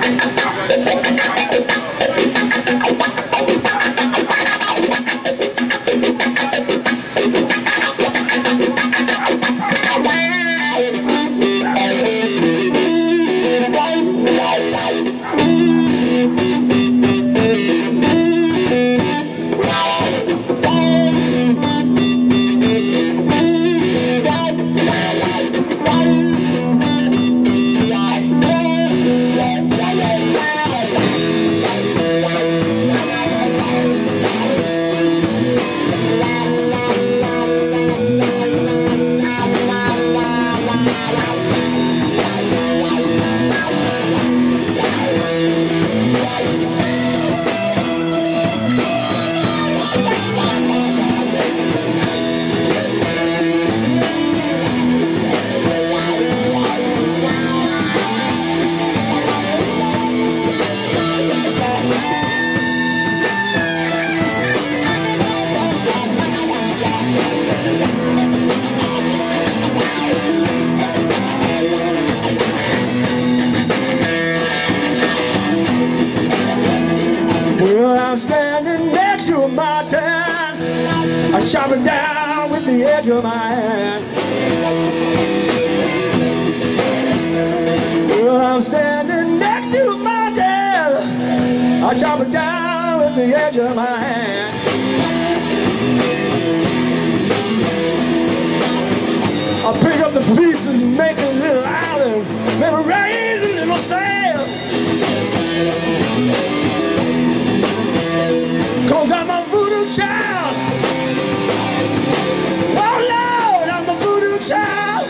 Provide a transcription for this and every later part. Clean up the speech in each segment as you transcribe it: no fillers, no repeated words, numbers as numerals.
Well, I'm standing next to a mountain, I'm chopping down with the edge of my hand. Well, I'm standing next to a mountain, I'm chopping down with the edge of my hand. I pick up the pieces and make a little island, maybe raise a little sail. 'Cause I'm a voodoo child. Oh Lord, I'm a voodoo child.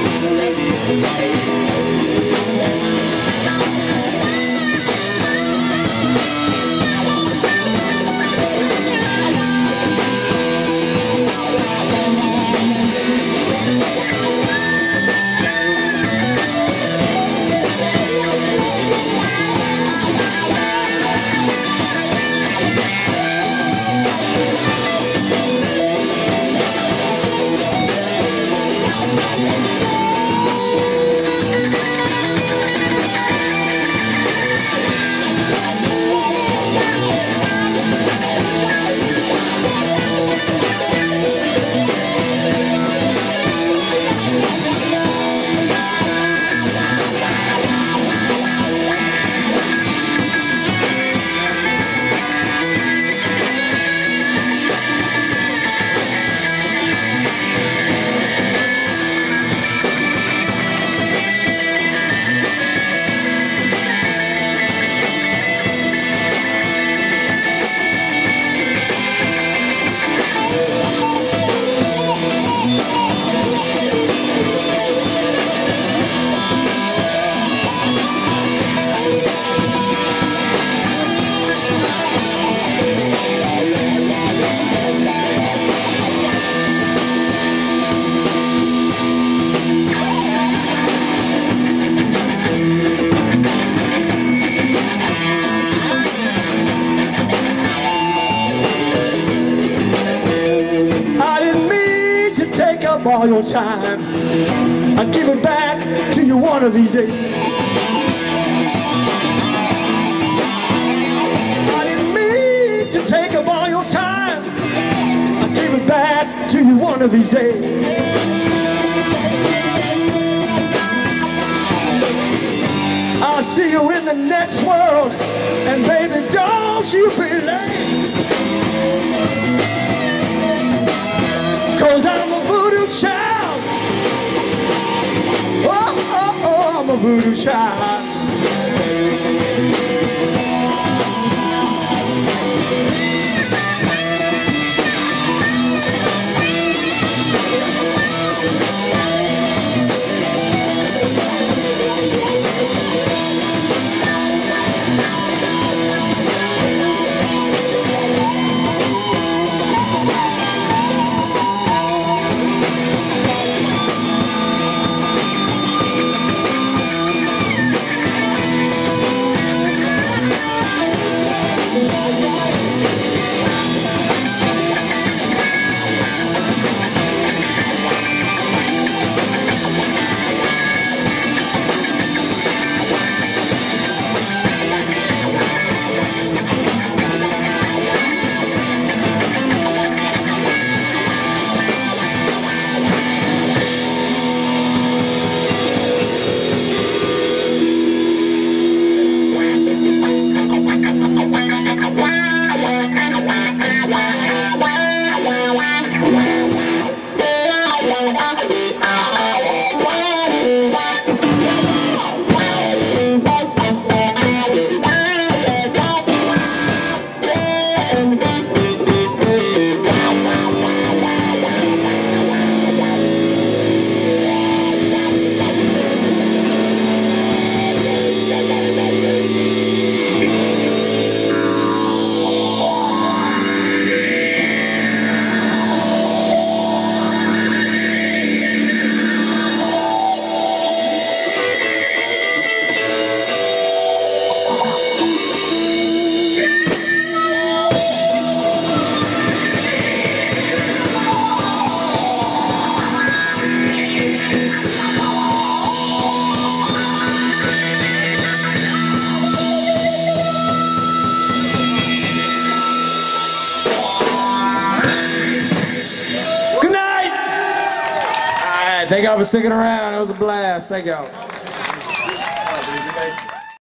All your time, I'll give it back to you one of these days. I didn't mean to take up all your time, I'll give it back to you one of these days. I'll see you in the next world, and baby, don't you be late. 'Cause I'm a voodoo child. Oh, oh, oh, I'm a voodoo child. Thank y'all for sticking around. It was a blast. Thank y'all.